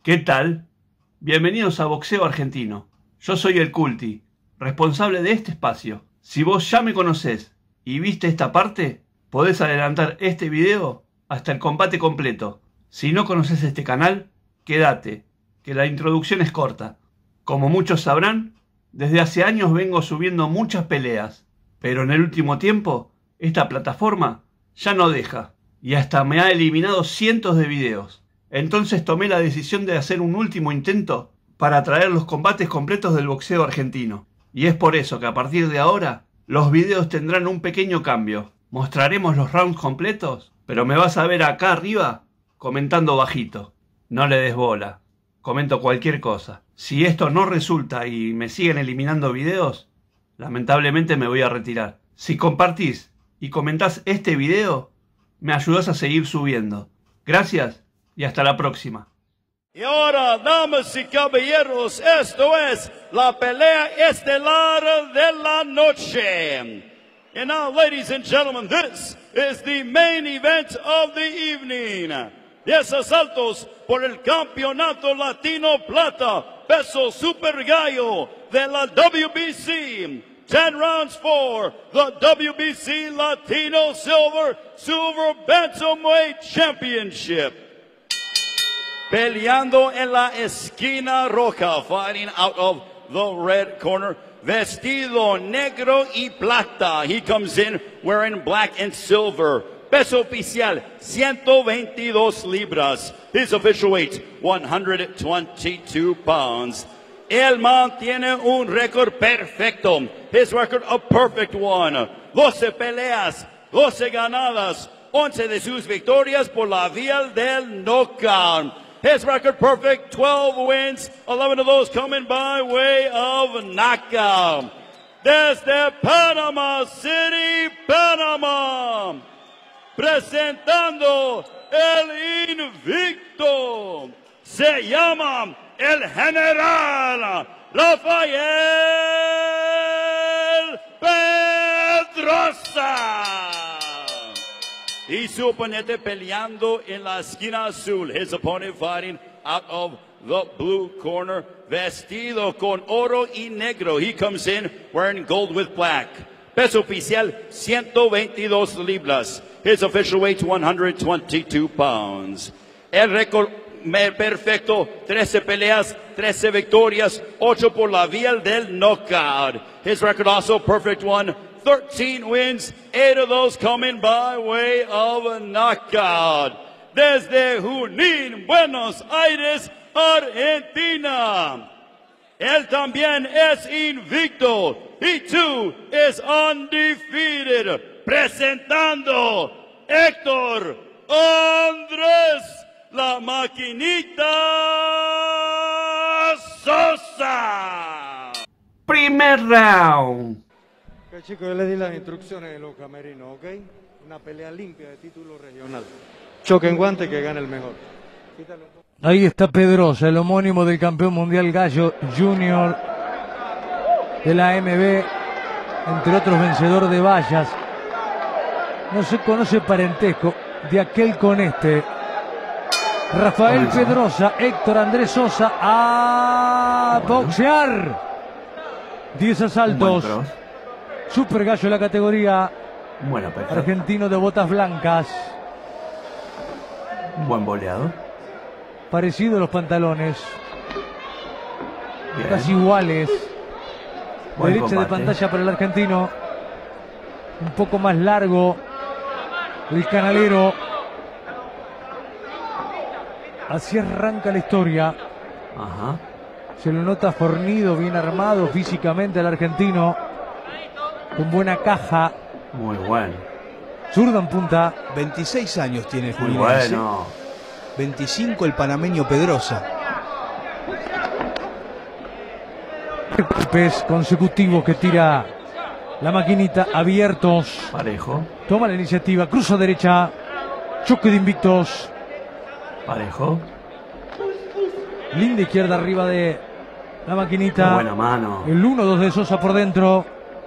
¿Qué tal? Bienvenidos a Boxeo Argentino. Yo soy el Culti, responsable de este espacio. Si vos ya me conocés y viste esta parte, podés adelantar este video hasta el combate completo. Si no conoces este canal, quédate, que la introducción es corta. Como muchos sabrán, desde hace años vengo subiendo muchas peleas, pero en el último tiempo, esta plataforma ya no deja, y hasta me ha eliminado cientos de videos. Entonces tomé la decisión de hacer un último intento para traer los combates completos del boxeo argentino. Y es por eso que a partir de ahora, los videos tendrán un pequeño cambio. Mostraremos los rounds completos, pero me vas a ver acá arriba comentando bajito. No le des bola, comento cualquier cosa. Si esto no resulta y me siguen eliminando videos, lamentablemente me voy a retirar. Si compartís y comentás este video, me ayudás a seguir subiendo. Gracias. Y hasta la próxima. Y ahora, damas y caballeros, esto es la pelea estelar de la noche. And now, ladies and gentlemen, this is the main event of the evening. 10 asaltos por el Campeonato Latino Plata, peso super gallo de la WBC. 10 rounds for the WBC Latino Silver Bantamweight Championship. Peleando en la esquina roja, fighting out of the red corner, vestido negro y plata. He comes in wearing black and silver. Peso oficial, 122 libras. His official weight, 122 pounds. Él mantiene un récord perfecto. His record a perfect one. 12 peleas, 12 ganadas, 11 de sus victorias por la vía del knockout. His record perfect, 12 wins, 11 of those coming by way of knockout. Desde Panama City, Panama, presentando el invicto, se llama el General Rafael Pedrosa. Y su oponente peleando en la esquina azul. His opponent fighting out of the blue corner, vestido con oro y negro. He comes in wearing gold with black. Peso oficial, 122 libras. His official weight, 122 pounds. El récord perfecto, 13 peleas, 13 victorias, 8 por la vía del knockout. His record also perfect one. 13 wins, 8 of those coming by way of a knockout. Desde Junín, Buenos Aires, Argentina. Él también es invicto. He too is undefeated. Presentando Héctor Andrés La Maquinita Sosa. Primer round. Ok, chicos, yo les di las instrucciones de los camerinos, ¿ok? Una pelea limpia de título regional. Choque en guante, que gane el mejor. Ahí está Pedrosa, el homónimo del campeón mundial gallo junior de la AMB, entre otros vencedor de vallas. No se conoce parentesco de aquel con este. Rafael Pedrosa, Héctor Andrés Sosa, a boxear. 10 asaltos. Super gallo de la categoría. Bueno, perfecto. Argentino de botas blancas. Buen boleado. Parecido a los pantalones. Bien. Casi iguales. Buen Derecha combate. de pantalla para el argentino. Un poco más largo. El canalero. Así arranca la historia. Ajá. Se lo nota fornido, bien armado físicamente el argentino. Con buena caja. Muy bueno. Zurda en punta. 26 años tiene el Muy juninense. bueno. 25 el panameño Pedrosa. Golpes consecutivos que tira la maquinita, abiertos. Parejo. Toma la iniciativa, cruza derecha. Choque de invictos. Parejo. Linda izquierda arriba de la maquinita. Qué buena mano. El 1-2 de Sosa por dentro.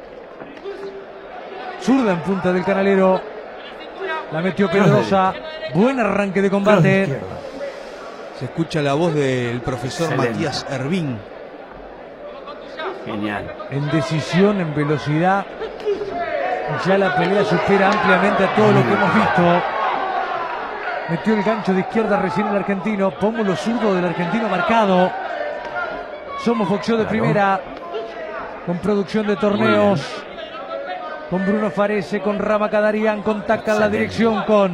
Zurda en punta del canalero. La metió Pedrosa. Buen arranque de combate. Se escucha la voz del profesor Excelente. Matías Ervín. Genial. En decisión, en velocidad, ya la pelea supera ampliamente a todo lo que hemos visto. Metió el gancho de izquierda recién el argentino. Pómulo zurdo del argentino marcado. Somos boxeo de Claro. primera, con producción de torneos, con Bruno Farese, con Rama Kadarian, contactan la Excelente. dirección con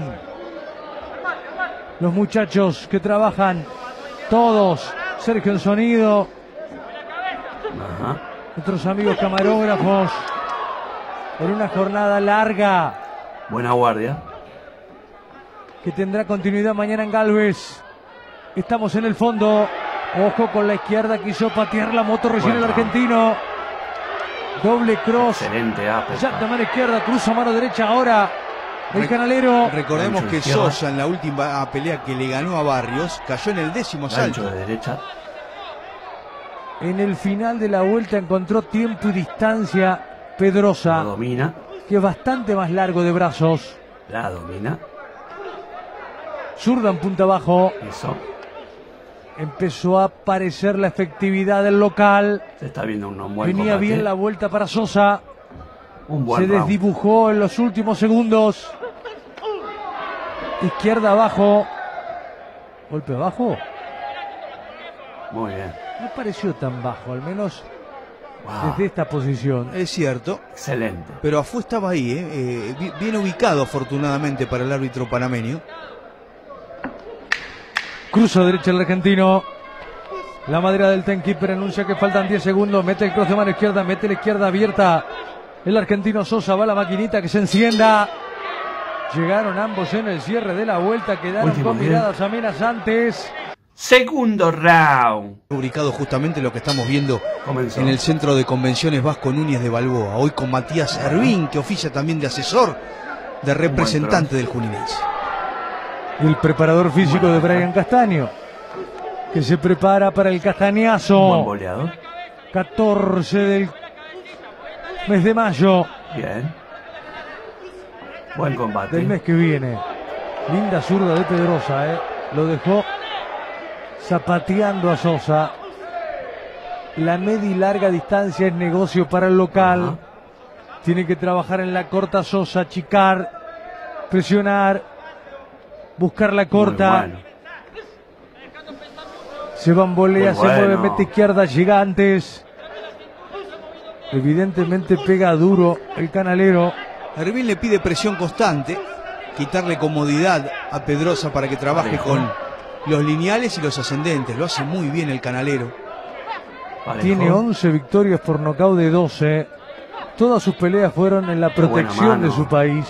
los muchachos que trabajan todos. Sergio en sonido, Ajá. nuestros amigos camarógrafos, en una jornada larga Buena guardia. que tendrá continuidad mañana en Galvez. Estamos en el fondo. Ojo con la izquierda, quiso patear la moto recién el Bueno. argentino. Doble cross. Excelente Ya uppercut. de mano izquierda, cruza mano derecha ahora el canalero. Recordemos Gancho que izquierda. Sosa en la última pelea que le ganó a Barrios cayó en el 10º Gancho asalto. de derecha. En el final de la vuelta encontró tiempo y distancia La Pedrosa, domina. que es bastante más largo de brazos. La domina. Zurda en punta abajo. Eso. Empezó a aparecer la efectividad del local. Se está viendo un buen Venía combate. bien la vuelta para Sosa. Un buen Se round. desdibujó en los últimos segundos. Izquierda abajo. Golpe abajo. Muy bien. No pareció tan bajo, al menos Wow. desde esta posición. Es cierto, Excelente. pero Afu estaba ahí, bien ubicado afortunadamente para el árbitro panameño. Cruza derecha el argentino. La madera del timekeeper anuncia que faltan 10 segundos. Mete el cross de mano izquierda, mete la izquierda abierta. El argentino Sosa va a la maquinita que se encienda. Llegaron ambos en el cierre de la vuelta. Quedaron Último con bien. miradas amenazantes. Segundo round. Ubicado justamente lo que estamos viendo Comenzó. en el Centro de Convenciones Vasco Núñez de Balboa. Hoy con Matías Ervín, que oficia también de asesor, de representante del Juninense. El preparador físico de Brian Castaño, que se prepara para el Un buen castañazo. boleado. 14 del mes de mayo Bien. Buen combate. del mes que viene. Linda zurda de Pedrosa, lo dejó zapateando a Sosa. La media y larga distancia es negocio para el local. Ajá. Tiene que trabajar en la corta Sosa, achicar, presionar, buscar la corta. Muy bueno. Se bambolea, Muy se mueve, bueno. mete izquierda, gigantes. Evidentemente pega duro el canalero. Ervín le pide presión constante, quitarle comodidad a Pedrosa para que trabaje Parejo. con los lineales y los ascendentes. Lo hace muy bien el canalero. Parejo. Tiene 11 victorias por nocaut de 12. Todas sus peleas fueron en la Qué buena protección de mano. su país.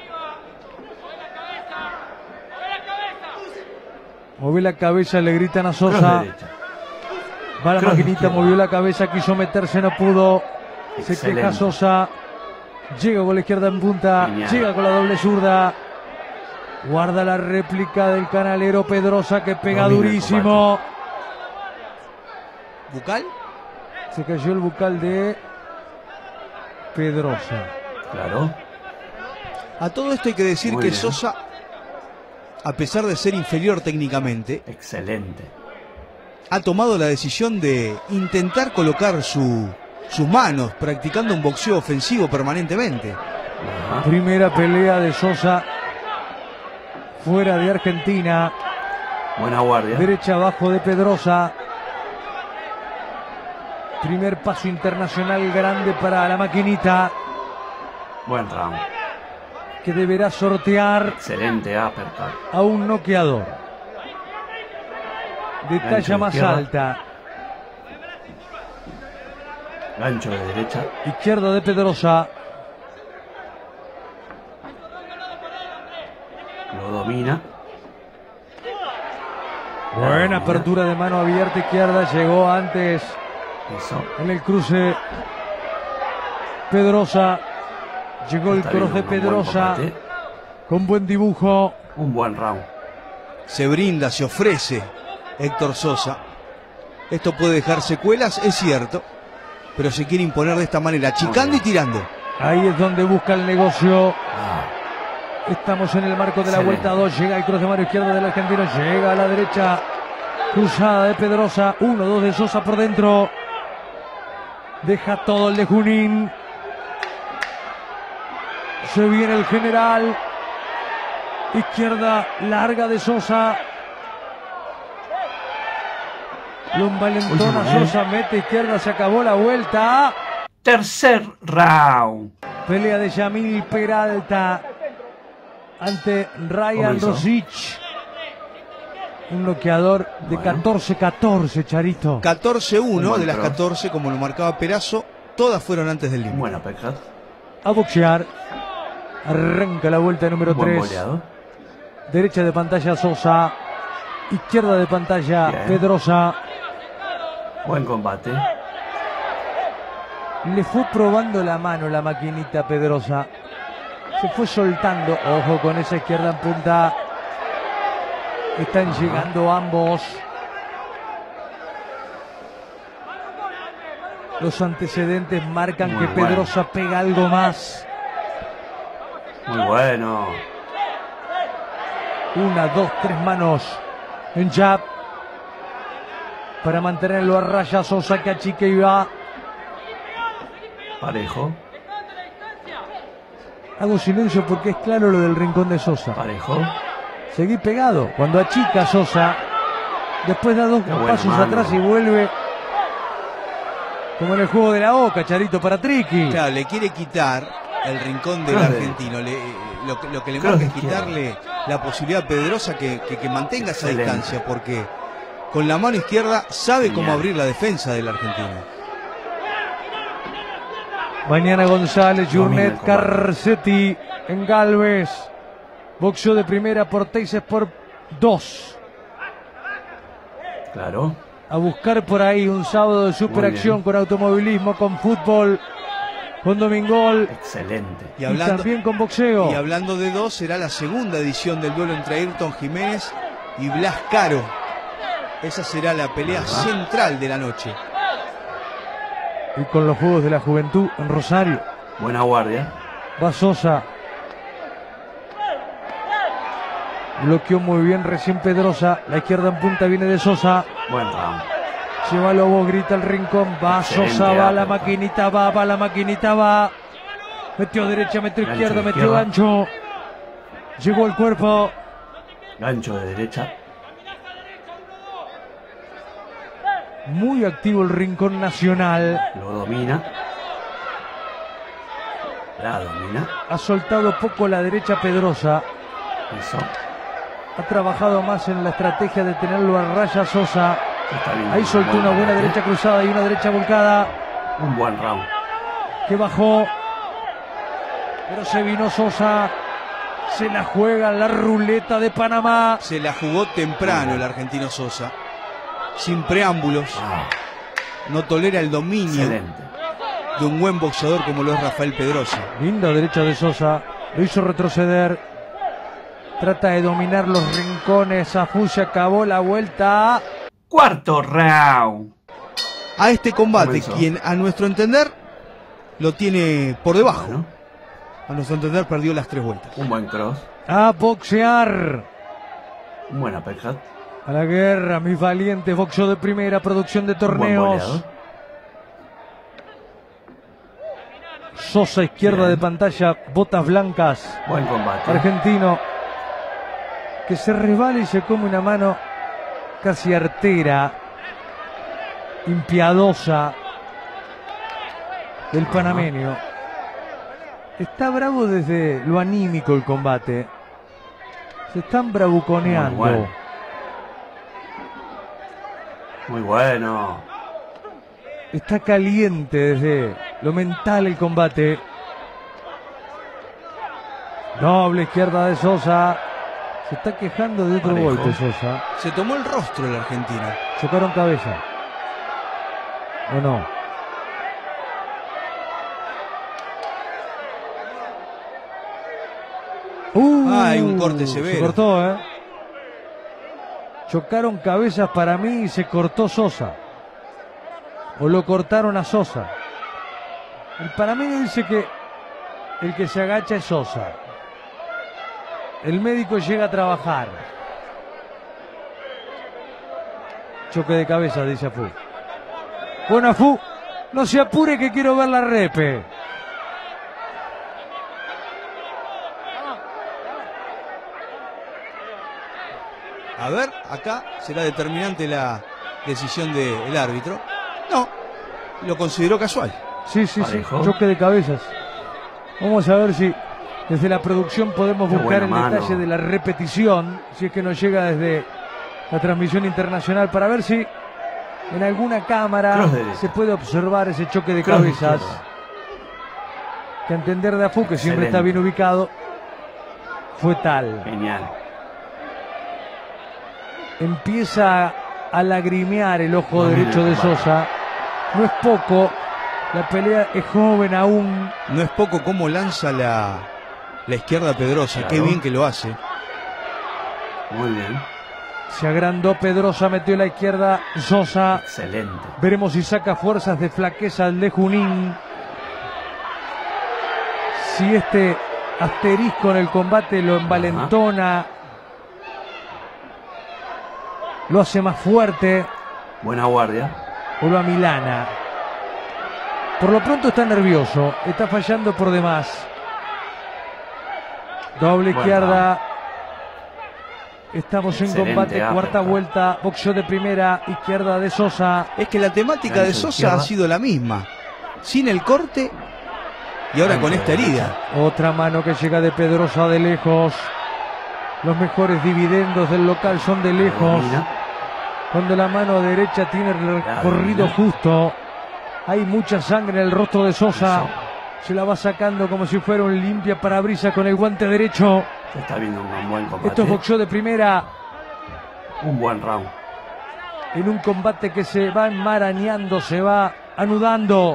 Movió la cabeza, le gritan a Cross Sosa. derecha. Va la Cross maquinita, izquierda. movió la cabeza, quiso meterse, no pudo. Se Excelente. queja Sosa. Llega con la izquierda en punta. Genial. Llega con la doble zurda. Guarda la réplica del canalero Pedrosa, que pega Domina el durísimo. ¿Bucal? Se cayó el bucal de Pedrosa. Claro. A todo esto hay que decir Muy que bien. Sosa, a pesar de ser inferior técnicamente, Excelente. ha tomado la decisión de intentar colocar sus manos, practicando un boxeo ofensivo permanentemente. Ajá. Primera pelea de Sosa fuera de Argentina. Buena guardia. Derecha abajo de Pedrosa. Primer paso internacional grande para la maquinita, Buen round. que deberá sortear Excelente uppercut. a un noqueador de Gancho talla de más izquierda. alta. Gancho de derecha. Izquierda de Pedrosa. Lo domina. Buena apertura de mano abierta izquierda. Llegó antes Eso. en el cruce Pedrosa. Llegó el Está cross de viendo un buen Pedrosa combate. con buen dibujo. Un buen round. Se brinda, se ofrece Héctor Sosa. Esto puede dejar secuelas, es cierto, pero se quiere imponer de esta manera, achicando y tirando. Ahí es donde busca el negocio. Ah, Estamos en el marco de la Excelente. vuelta 2. Llega el cross de mano izquierda del argentino. Llega a la derecha Cruzada de Pedrosa. 1-2 de Sosa por dentro. Deja todo el de Junín. Se viene el general. Izquierda larga de Sosa. Lo envalentona Sosa. Mete izquierda. Se acabó la vuelta. Tercer round. Pelea de Yamil Peralta ante Ryan Comenzó. Rosic. Un noqueador de Bueno. 14-14, Charito. 14-1 buen de las cross. 14, como lo marcaba Perazo, todas fueron antes del límite. Buena uppercut. A boxear. Arranca la vuelta número Buen 3. boleado. Derecha de pantalla Sosa. Izquierda de pantalla Bien. Pedrosa. Buen combate. Le fue probando la mano la maquinita Pedrosa. Se fue soltando. Ojo con esa izquierda en punta. Están llegando ambos. Los antecedentes marcan Muy que bueno. Pedrosa pega algo más. Muy bueno. 1, 2, 3 manos en jab. Para mantenerlo a raya. Sosa que achica y va. Parejo. Hago silencio porque es claro lo del rincón de Sosa. Parejo. Seguí pegado. Cuando achica Sosa, después da 2 Qué buena pasos mano. atrás y vuelve. Como en el juego de la Boca, Charito, para Triqui. Claro, le quiere quitar el rincón del Cross de- argentino. Lo que le Cross marca de es quitarle la posibilidad a Pedrosa que mantenga esa Excelente. distancia, porque con la mano izquierda sabe cómo Genial. abrir la defensa del argentino. Mañana González, Domina el Jurnet, combate. Carcetti en Galvez. Boxeo de primera por Teises por 2. Claro. A buscar por ahí un sábado de superacción bien. con automovilismo, con fútbol, con domingol Excelente. Y y también con Y boxeo. hablando de 2, será la segunda edición del duelo entre Ayrton Jiménez y Blas Caro. Esa será la pelea central de la noche. Y con los Juegos de la Juventud en Rosario. Buena guardia. Va Sosa. Bloqueó muy bien recién Pedrosa. La izquierda en punta viene de Sosa. Buen round. Lleva Lobo, grita el rincón. Va Excelente Sosa, va la uppercut. maquinita, va la maquinita, va. Metió derecha, metió Gancho izquierda, de metió izquierda. gancho. Llegó el cuerpo. Gancho de derecha. Muy activo el rincón nacional. Lo domina. La domina. Ha soltado poco la derecha Pedrosa. Eso. Ha trabajado más en la estrategia de tenerlo a raya Sosa. Está bien. Ahí soltó Buen una buena combate. derecha cruzada y una derecha volcada. Un buen round. Que bajó. Pero se vino Sosa. Se la juega la ruleta de Panamá. Se la jugó temprano el argentino Sosa. Sin preámbulos. Ah, No tolera el dominio excelente. de un buen boxeador como lo es Rafael Pedrosa. Linda derecha de Sosa. Lo hizo retroceder. Trata de dominar los rincones. Afu se acabó la vuelta. Cuarto round. A este combate, Comenzó. quien a nuestro entender lo tiene por debajo. Bueno, A nuestro entender perdió las 3 vueltas. un buen cross. A boxear. Un buen uppercut. A la guerra, mis valientes. Boxeo de primera, producción de Un buen torneos. boleado. Sosa, izquierda Bien. de pantalla, botas blancas. Buen combate. Argentino. Que se resbala y se come una mano casi artera. Impiadosa. Del panameño. Está bravo desde lo anímico el combate. Se están bravuconeando. Muy bueno. Muy bueno. Está caliente desde lo mental el combate. Doble izquierda de Sosa. Se está quejando de otro Parejo. golpe Sosa. Se tomó el rostro el argentino. Chocaron cabeza. ¿O no? Hay un corte severo. Se cortó, ¿eh? Chocaron cabezas para mí y se cortó Sosa. O lo cortaron a Sosa. El panameño dice que el que se agacha es Sosa. El médico llega a trabajar. Choque de cabeza, dice Afu. Bueno, Afu, no se apure que quiero ver la repe. A ver, acá será determinante la decisión del árbitro. No, lo consideró casual. Sí, sí, Parejo. sí, choque de cabezas. Vamos a ver si desde la producción podemos Qué buscar el buena mano. detalle de la repetición, si es que nos llega desde la transmisión internacional, para ver si en alguna cámara Cross derecha. se puede observar ese choque de Cross cabezas. izquierda. Que a entender de Afu, que siempre Excelente. está bien ubicado, fue tal. Genial. Empieza a lagrimear el ojo No, derecho de mira, vale. Sosa. No es poco, la pelea es joven aún. No es poco cómo lanza la izquierda Pedrosa. Claro. Qué bien que lo hace. Muy bien. Se agrandó Pedrosa, metió la izquierda Sosa. Excelente. Veremos si saca fuerzas de flaqueza al de Junín. Si este asterisco en el combate lo envalentona, lo hace más fuerte Buena guardia. o lo amilana. Por lo pronto está nervioso, está fallando por demás. Doble Bueno. izquierda. Estamos en Excelente combate, cuarta uppercut. vuelta, boxeo de primera, izquierda de Sosa. Es que la temática Gancho de Sosa izquierda. ha sido la misma. Sin el corte y ahora Gancho con esta derecha. herida. Otra mano que llega de Pedrosa de lejos. Los mejores dividendos del local son de lejos. Domina. Cuando la mano derecha tiene el recorrido domina. justo. Hay mucha sangre en el rostro de Sosa. Eso. Se la va sacando como si fuera un limpia parabrisas con el guante derecho. Se está viendo un buen combate. Esto es boxeo de primera Un buen round. en un combate que se va enmarañando, se va anudando.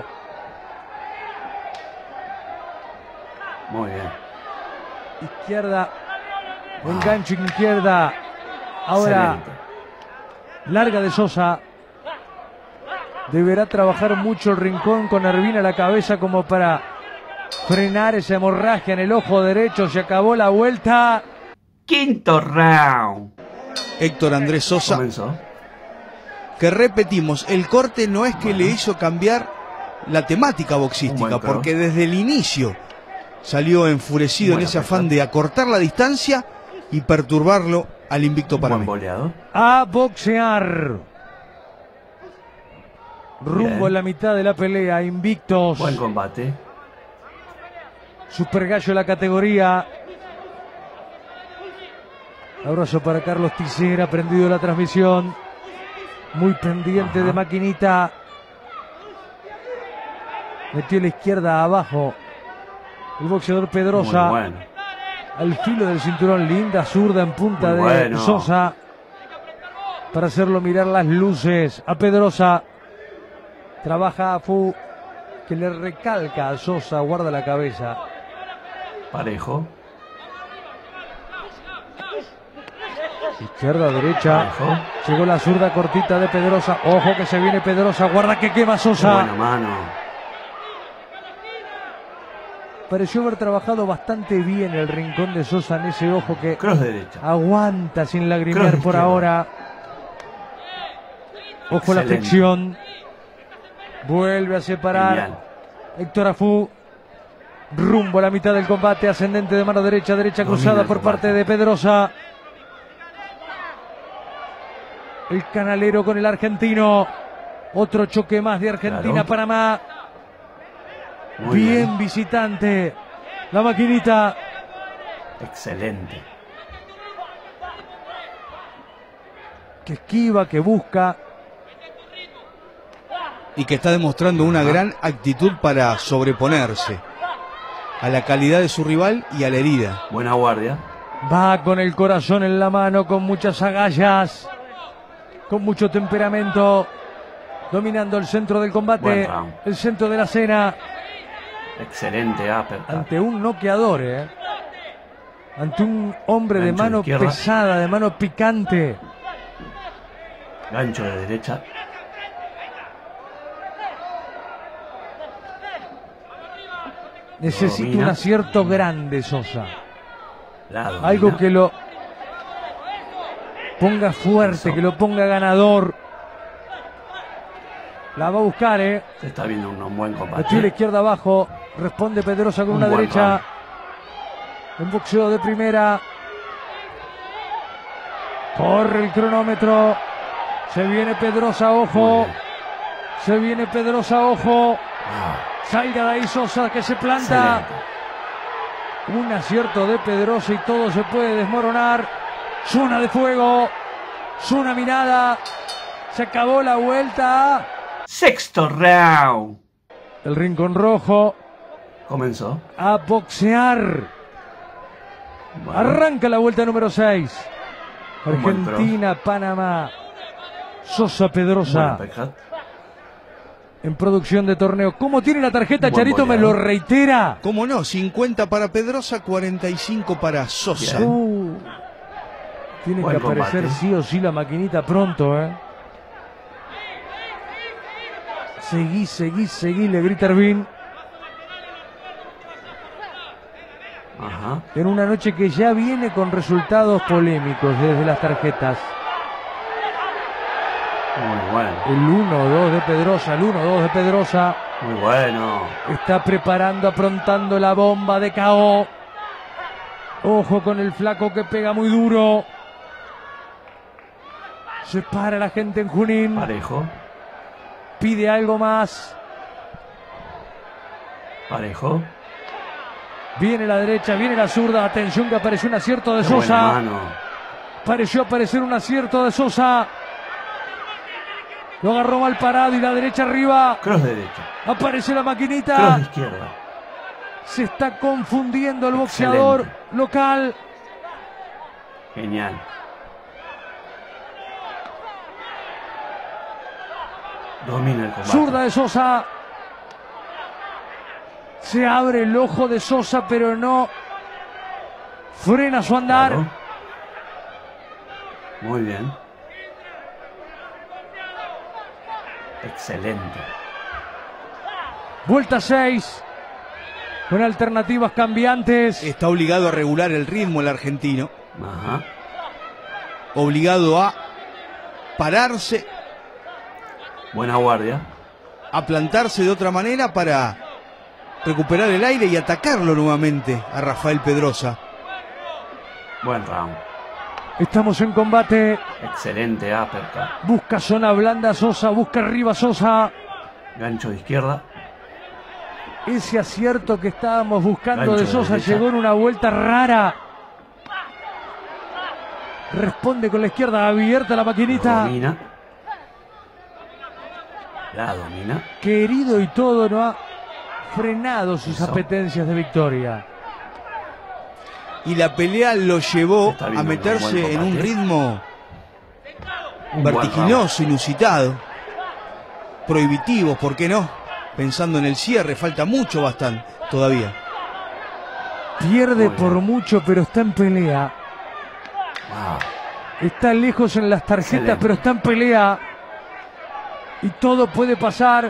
Muy bien. Izquierda, engancho izquierda. Ahora Excelente. larga de Sosa. Deberá trabajar mucho el rincón con Arvin a la cabeza como para frenar esa hemorragia en el ojo derecho. Se acabó la vuelta. Quinto round. Héctor Andrés Sosa, Comenzó. que repetimos, el corte no es que le hizo cambiar la temática Un boxística, buen cross. porque desde el inicio salió enfurecido en Buena ese afán presa. de acortar la distancia y perturbarlo al invicto Un buen panameño. boleador. A boxear. Rumbo Bien. a la mitad de la pelea, invictos. Buen combate. Super gallo de la categoría. Abrazo para Carlos Tisera, prendido la transmisión. Muy pendiente Ajá. de maquinita. Metió la izquierda abajo. El boxeador Pedrosa. Muy bueno. Al filo del cinturón, linda zurda en punta Muy de bueno. Sosa. Para hacerlo mirar las luces a Pedrosa. Trabaja a Fu, que le recalca a Sosa, guarda la cabeza. Parejo. Izquierda, derecha. Parejo. Llegó la zurda cortita de Pedrosa. Ojo que se viene Pedrosa. Guarda que quema Qué Sosa. buena mano. Pareció haber trabajado bastante bien el rincón de Sosa en ese ojo que Cross derecha. aguanta sin lagrimear Cross por izquierda. ahora. Ojo a la Excelente. flexión. Vuelve a separar. Genial. Héctor Afu. Rumbo a la mitad del combate. Ascendente de mano derecha. Derecha Domina cruzada el por combate. parte de Pedrosa. El canalero con el argentino. Otro choque más de Argentina-Panamá. Muy Bien visitante. La maquinita. Excelente. Que esquiva, que busca. Y que está demostrando una gran actitud para sobreponerse a la calidad de su rival y a la herida. Buena guardia. Va con el corazón en la mano, con muchas agallas, con mucho temperamento, dominando el centro del combate, Buen round. el centro de la escena, Excelente uppercut. ante un noqueador, ante un hombre de Gancho mano izquierda. pesada, de mano picante. Gancho de derecha. Necesita Domina. un acierto grande, Sosa. La domina. Algo que lo ponga fuerte, Eso. que lo ponga ganador. La va a buscar, Se está viendo un buen combate. Metió la izquierda abajo. Responde Pedrosa con una buen derecha. round. En boxeo de primera. Corre el cronómetro. Se viene Pedrosa, Muy ojo. bien. Se viene Pedrosa, ojo. Ah, Salga de ahí Sosa, que se planta. excelente. Un acierto de Pedrosa y todo se puede desmoronar. Zona de fuego. Zona mirada. Se acabó la vuelta. Sexto round. El rincón rojo. Comenzó. A boxear. Bueno, Arranca la vuelta número 6. Un buen Argentina, Panamá. Sosa, Pedrosa. buen uppercut. En producción de torneo. ¿Cómo tiene la tarjeta, Buen Charito? Me boleado. lo reitera. ¿Cómo no? 50 para Pedrosa, 45 para Sosa. Bien. Tiene Buen que aparecer combate. sí o sí la maquinita pronto, Seguí, le grita Ervin. Ajá. En una noche que ya viene con resultados polémicos desde las tarjetas. Muy bueno. El 1-2 de Pedrosa, el 1-2 de Pedrosa. Muy bueno. Está preparando, aprontando la bomba de KO. Ojo con el flaco que pega muy duro. Se para la gente en Junín. Parejo. Pide algo más. Parejo. Viene la derecha, viene la zurda. Atención que apareció un acierto de Qué buena Sosa. mano. Pareció aparecer un acierto de Sosa. Lo agarró mal parado y la derecha arriba. Cross derecha. Aparece la Cross de maquinita. izquierda. Se está confundiendo el boxeador Excelente. local. Genial. Domina el combate. Zurda de Sosa. Se abre el ojo de Sosa, pero no frena su andar. Claro. Muy bien. Excelente. Vuelta 6. Con alternativas cambiantes. Está obligado a regular el ritmo el argentino. Ajá. Obligado a pararse, Buena guardia. a plantarse de otra manera para recuperar el aire y atacarlo nuevamente a Rafael Pedrosa. Buen round. Estamos en combate. Excelente uppercut. Busca zona blanda Sosa. Busca arriba Sosa. Gancho de izquierda. Ese acierto que estábamos buscando Gancho de de Sosa derecha. llegó en una vuelta rara. Responde con la izquierda abierta la Lo maquinita. domina. La domina. Querido y todo, no ha frenado sus Eso. apetencias de victoria. Y la pelea lo llevó Está a viendo un meterse buen en un combate. ritmo Un buen vertiginoso, inusitado, prohibitivo, ¿por qué no? Pensando en el cierre, falta mucho bastante todavía. Pierde Muy por bien. mucho, pero está en pelea. Wow. Está lejos en las tarjetas, Excelente. pero está en pelea. Y todo puede pasar.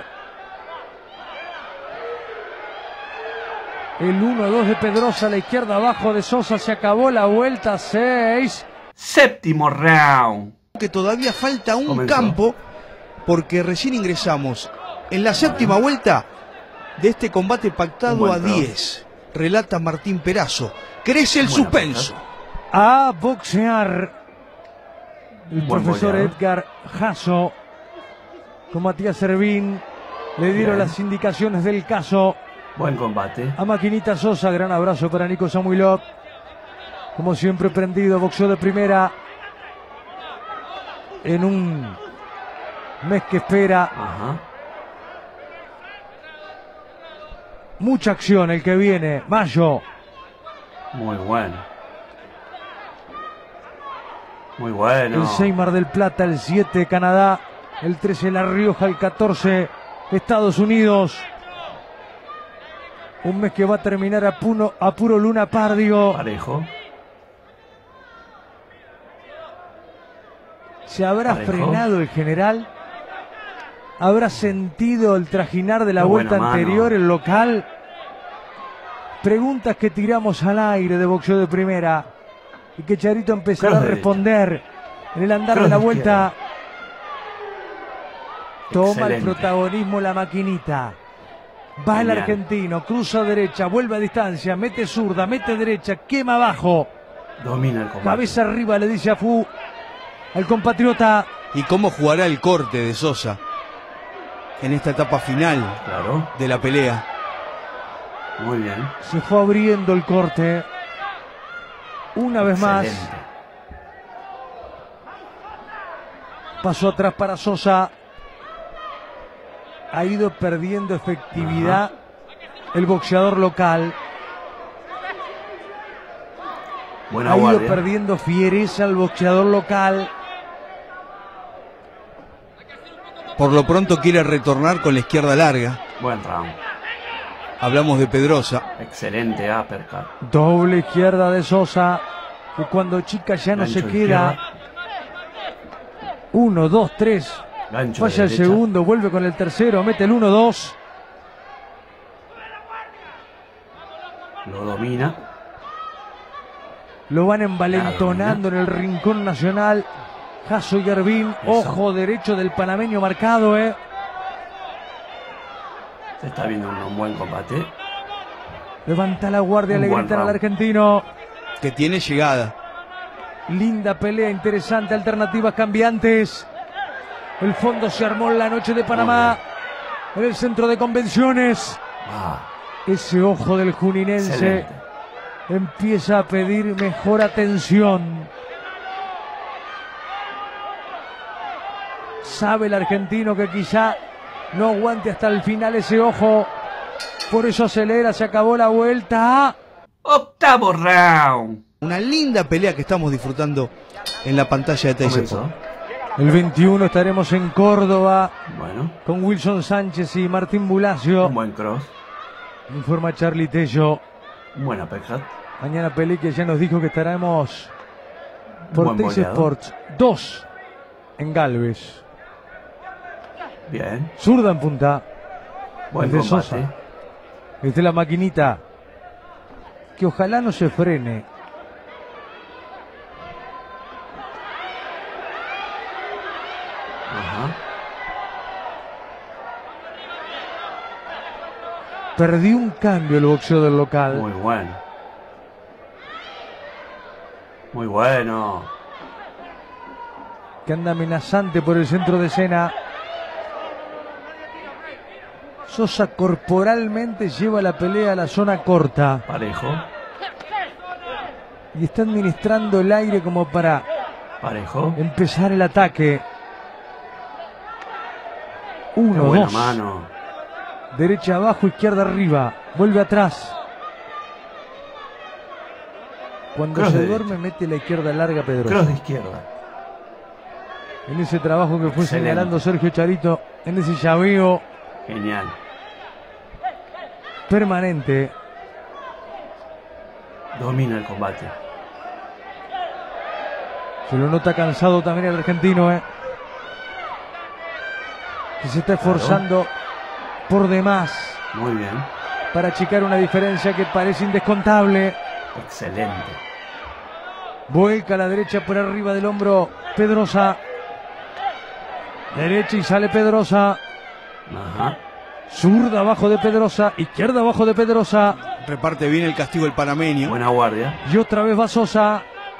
El 1-2 de Pedrosa a la izquierda, abajo de Sosa. Se acabó la vuelta 6. Séptimo round. Que todavía falta un Comenzó. campo, porque recién ingresamos en la séptima vuelta de este combate pactado Un buen a round. 10. Relata Martín Perazo. Crece el Buena suspenso. A boxear. El Buen profesor boleado. Edgar Jasso con Matías Servín. Le dieron Bien. las indicaciones del caso. Buen combate. A Maquinita Sosa, gran abrazo para Nico Samuilov. Como siempre prendido, boxeo de primera. En un mes que espera Ajá. mucha acción el que viene. Mayo. Muy bueno. Muy bueno. El 6 Mar del Plata, el 7 Canadá, el 13 La Rioja, el 14 Estados Unidos. Un mes que va a terminar a puro Luna Pardio. Parejo. ¿Se habrá Parejo. frenado el general? ¿Habrá sentido el trajinar de la Qué vuelta buena mano. anterior, el local? Preguntas que tiramos al aire de boxeo de primera y que Charito empezará Cross a derecha. responder en el andar Cross de la de vuelta. Toma Excelente. el protagonismo la maquinita. Va el Genial. argentino, cruza derecha, vuelve a distancia, mete zurda, mete derecha, quema abajo. Domina el combate. Cabeza arriba le dice a Fu, al compatriota. ¿Y cómo jugará el corte de Sosa en esta etapa final Claro. de la pelea? Muy bien. Se fue abriendo el corte. Una vez más. Excelente. Paso atrás para Sosa. Ha ido perdiendo efectividad el boxeador local. Buena Ha ido guardia. perdiendo fiereza el boxeador local. Por lo pronto quiere retornar con la izquierda larga. Buen round. Hablamos de Pedrosa. Excelente uppercut. Doble izquierda de Sosa. Que cuando chica ya no Gancho se de queda. izquierda. 1, 2, 3. Gancho Falla de el derecha. segundo, vuelve con el tercero, mete el 1-2. Lo domina. Lo van envalentonando en el rincón nacional. Jasso Yerbin, Eso. ojo derecho del panameño marcado, Se está viendo un buen combate. Levanta la guardia, Un le buen gritan al round. argentino. Que tiene llegada. Linda pelea, interesante, alternativas cambiantes. El fondo se armó en la noche de Panamá, en el centro de convenciones. Ah, Ese ojo del juninense excelente. empieza a pedir mejor atención. Sabe el argentino que quizá no aguante hasta el final ese ojo. Por eso acelera, se acabó la vuelta. Octavo round. Una linda pelea que estamos disfrutando en la pantalla de Teis Comenzó. Sport. El 21 estaremos en Córdoba Bueno, con Wilson Sánchez y Martín Bulacio. un buen cross. Informa Charlie Tello. Un buen uppercut. Mañana Pelique ya nos dijo que estaremos por Buen Teis boleado. Sports 2 en Galvez. Bien. Zurda en punta. Buen Desde combate. Sosa. Desde la maquinita. Que ojalá no se frene. Ajá. Perdió un cambio el boxeo del local. Muy bueno. Muy bueno. Que anda amenazante por el centro de escena. Sosa corporalmente lleva la pelea a la zona corta. Parejo. Y está administrando el aire como para Parejo. empezar el ataque. Qué 1, buena 2. mano. Derecha abajo, izquierda arriba. Vuelve atrás. Cuando Cross se de duerme mete la izquierda larga Pedrosa. Cross de izquierda. En ese trabajo que fue Excelente. señalando Sergio Charito. En ese llaveo Genial. permanente. Domina el combate. Se lo nota cansado también el argentino, que se está esforzando por demás Muy bien. para achicar una diferencia que parece indescontable. Excelente. Vuelca a la derecha por arriba del hombro Pedrosa. Derecha y sale Pedrosa. Ajá. Zurda abajo de Pedrosa. Izquierda abajo de Pedrosa. Reparte bien el castigo el panameño. Buena guardia. Y otra vez va Sosa.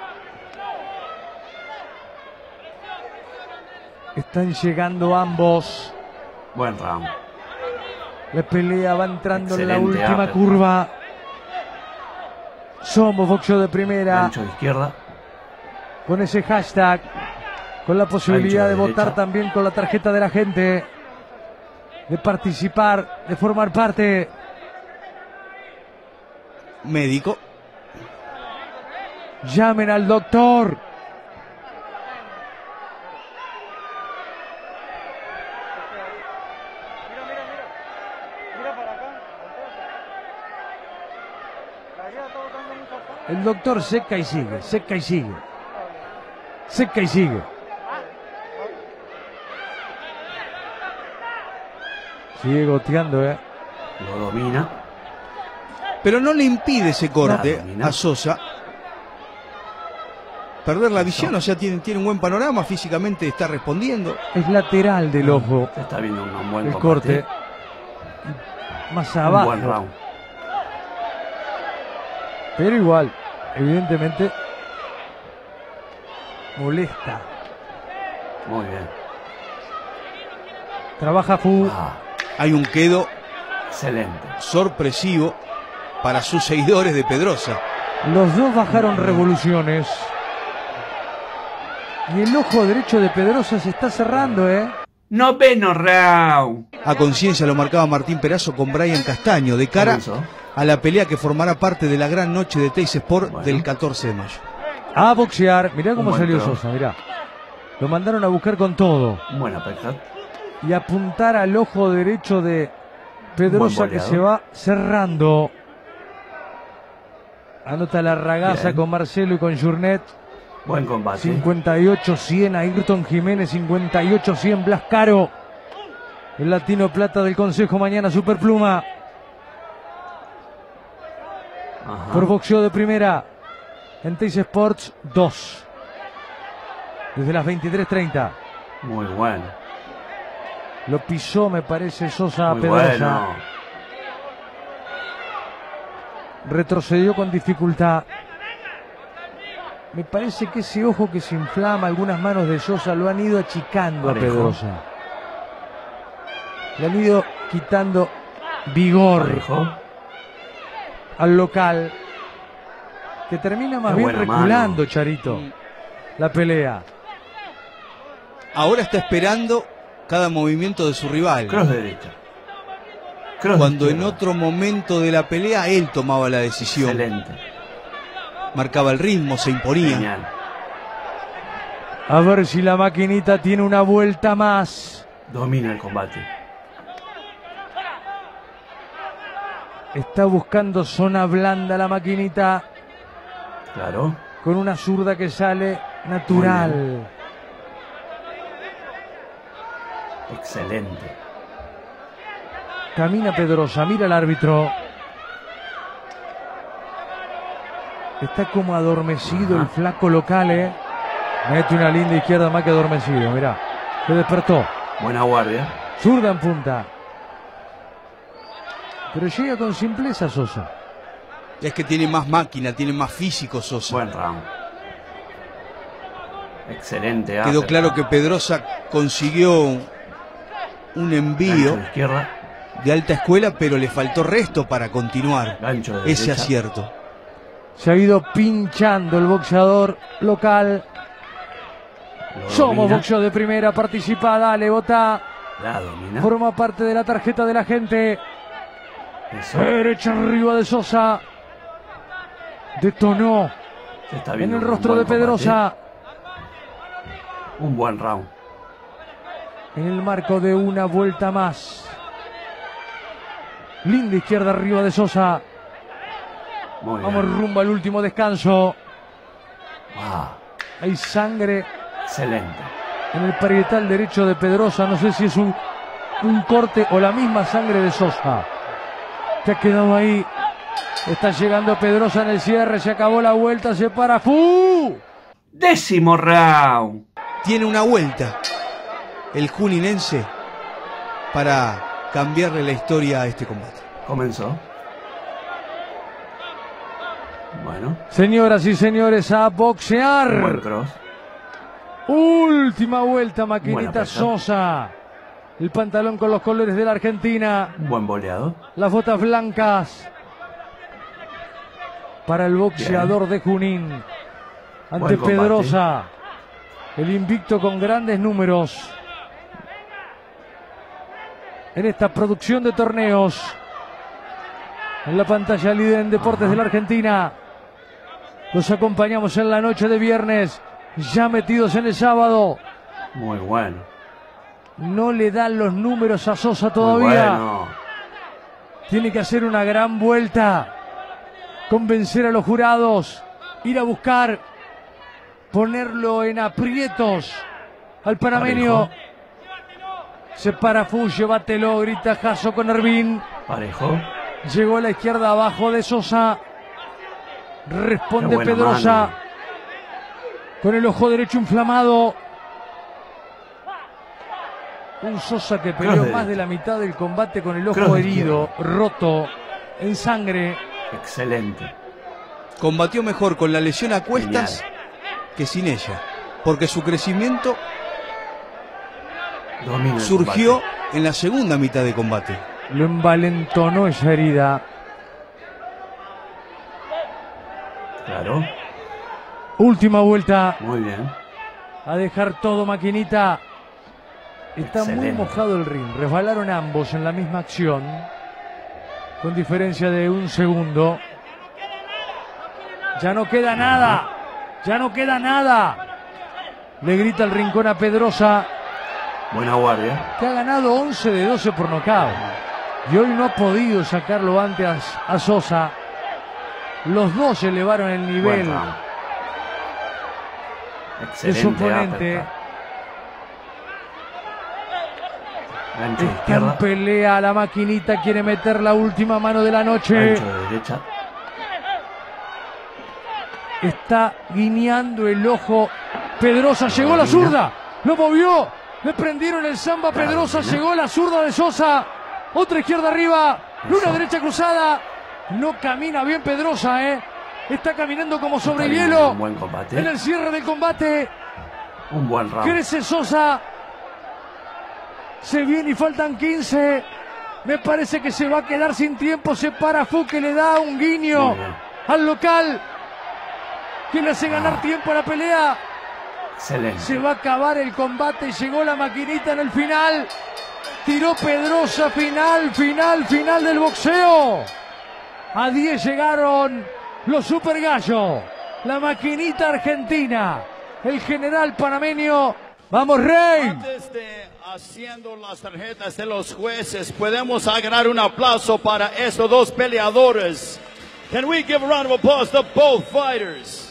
Están llegando ambos. Buen round. La pelea va entrando en la Excelente última uppercut. curva. Somos boxeo de primera. Gancho de izquierda. Con ese hashtag. Con la posibilidad Gancho de de votar derecha. también con la tarjeta de la gente. De participar, de formar parte. Médico. Llamen al doctor. El doctor seca y sigue, seca y sigue. Seca y sigue. Sigue goteando, Lo domina. Pero no le impide ese corte Nada, domina. a Sosa perder la visión, o sea, tiene un buen panorama, físicamente está respondiendo. Es lateral del ojo. Se está viendo un buen El combate. corte. Más Un abajo. buen round. Pero igual, evidentemente, molesta. Muy bien. Trabaja Fu. Hay un quedo Excelente. sorpresivo para sus seguidores de Pedrosa. Los dos bajaron revoluciones. Y el ojo derecho de Pedrosa se está cerrando, ¿eh? Noveno round. A conciencia lo marcaba Martín Perazo con Brian Castaño, de cara Comenzó. a la pelea que formará parte de la gran noche de Teis Sport Bueno. del 14 de mayo. A boxear. Mirá cómo Un buen salió cross. Sosa, mirá. Lo mandaron a buscar con todo. Buena uppercut. Y apuntar al ojo derecho de Pedrosa, Buen que boleado. se va cerrando. Anota la ragaza Bien. con Marcelo y con Journet. Buen combate. 58-100 a Ayrton Jiménez, 58-100 Blas Caro. El latino plata del Consejo mañana Superpluma. Ajá. Por boxeo de primera en Teis Sports 2. Desde las 23:30. Muy bueno. Lo pisó, me parece, Sosa a Muy Pedrosa. bueno. Retrocedió con dificultad. Me parece que ese ojo que se inflama, algunas manos de Sosa lo han ido achicando Parejo. a Pedrosa. Le han ido quitando vigor Parejo. al local, que termina más Qué bien buena reculando, mano. Charito, la pelea. Ahora está esperando cada movimiento de su rival. Cross derecha. Cross Cuando en izquierda. otro momento de la pelea él tomaba la decisión. Excelente. Marcaba el ritmo, se imponía. Genial. A ver si la maquinita tiene una vuelta más. Domina el combate. Está buscando zona blanda la maquinita, Claro. con una zurda que sale natural. Excelente. Camina Pedrosa, mira al árbitro. Está como adormecido el flaco local, ¿eh? Mete una linda izquierda más que adormecido, mirá. Se despertó. Buena guardia. Zurda en punta. Pero llega con simpleza Sosa. Es que tiene más máquina, tiene más físico Sosa. Buen round. Excelente. Quedó uppercut. claro que Pedrosa consiguió un Gancho envío de izquierda. de alta escuela, pero le faltó resto para continuar Gancho de ese derecha. acierto. Se ha ido pinchando el boxeador local. Lo Somos domina. boxeo de primera, participa, dale, vota. La domina. Forma parte de la tarjeta de la gente. Eso. Derecha arriba de Sosa. Detonó Se está en viendo el un rostro buen de Pedrosa. combate. Un buen round. En el marco de una vuelta más. Linda izquierda arriba de Sosa. Muy Vamos bien. rumbo al último descanso. Wow. Hay sangre Excelente. en el parietal derecho de Pedrosa. No sé si es un corte o la misma sangre de Sosa. Que ha quedado ahí. Está llegando Pedrosa en el cierre. Se acabó la vuelta. Se para. ¡Fu! Décimo round. Tiene una vuelta el juninense para cambiarle la historia a este combate. Comenzó. Bueno. Señoras y señores, a Un buen boxear. cross. Última vuelta, Buena maquinita pelea. Sosa. El pantalón con los colores de la Argentina. Un buen boleado. Las botas blancas. Para el boxeador de Junín. Ante Buen combate. Pedrosa. El invicto con grandes números. En esta producción de torneos. En la pantalla líder en deportes de la Argentina. Los acompañamos en la noche de viernes. Ya metidos en el sábado. Muy bueno. No le dan los números a Sosa Muy todavía. bueno. Tiene que hacer una gran vuelta. Convencer a los jurados. Ir a buscar. Ponerlo en aprietos. Al panameño. Parejo. Se para Fu, llévatelo, grita Jasso con Ervin. Parejo. Llegó a la izquierda abajo de Sosa. Responde Qué buena Pedrosa. mano. con el ojo derecho inflamado. Un Sosa que peleó más de la mitad del combate con el ojo herido, roto, en sangre. Excelente. Combatió mejor con la lesión a cuestas que sin ella, porque su crecimiento surgió en la segunda mitad de combate. Lo envalentonó esa herida. Claro. Última vuelta. Muy bien. A dejar todo, Maquinita. Está Excelente. muy mojado el ring. Resbalaron ambos en la misma acción, con diferencia de un segundo. Ya no queda nada. Ya no queda nada. Le grita el rincón a Pedrosa, Buena guardia. que ha ganado 11 de 12 por nocaut. Y hoy no ha podido sacarlo antes a Sosa. Los dos elevaron el nivel Buen round. de Excelente su oponente. uppercut. Gancho de Está en izquierda. pelea la Maquinita, quiere meter la última mano de la noche. Gancho de derecha. Está guiñando el ojo. Pedrosa, llegó la zurda. Lo movió. Le prendieron el samba a Pedrosa. Llegó la zurda de Sosa. Otra izquierda arriba. Una derecha cruzada. No camina bien Pedrosa, Está caminando como sobre Está hielo. un buen combate. En el cierre del combate. Un buen round. Crece Sosa. Se viene y faltan 15. Me parece que se va a quedar sin tiempo. Se para Fu, que le da un guiño Muy bien. al local, que le hace ganar tiempo a la pelea. Excelente. Se va a acabar el combate. Llegó la Maquinita en el final. Tiró Pedrosa. Final del boxeo. A 10 llegaron los Super Gallo. La Maquinita argentina. El general panameño. ¡Vamos, Rey! Antes de haciendo las tarjetas de los jueces, podemos agarrar un aplauso para estos dos peleadores. Can we give a round of applause to both fighters?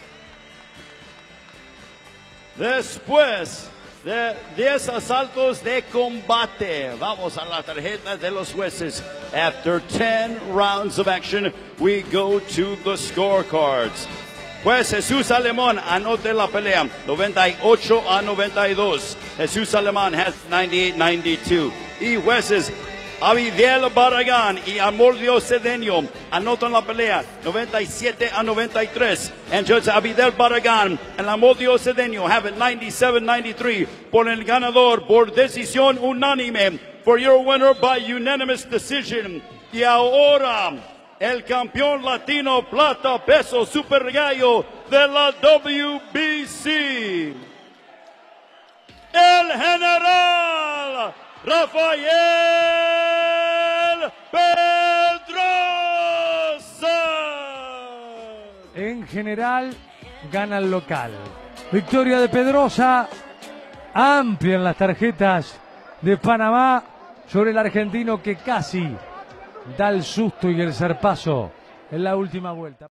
Después de 10 asaltos de combate, vamos a las tarjetas de los jueces. After 10 rounds of action, we go to the scorecards. Juez Jesús Alemán anote la pelea 98-92. Jesús Alemán has 98-92. Y jueces Abidiel Barragán y Amordio Cedeño anotan la pelea 97-93. And Judge Abidiel Barragán and Amordio Cedeño have it 97-93 por el ganador por decisión unánime. For your winner by unanimous decision. Y ahora, el campeón latino plata peso super gallo de la WBC, el general Rafael Pedrosa. En general, gana el local. Victoria de Pedrosa, amplia en las tarjetas de Panamá sobre el argentino, que casi da el susto y el zarpazo en la última vuelta.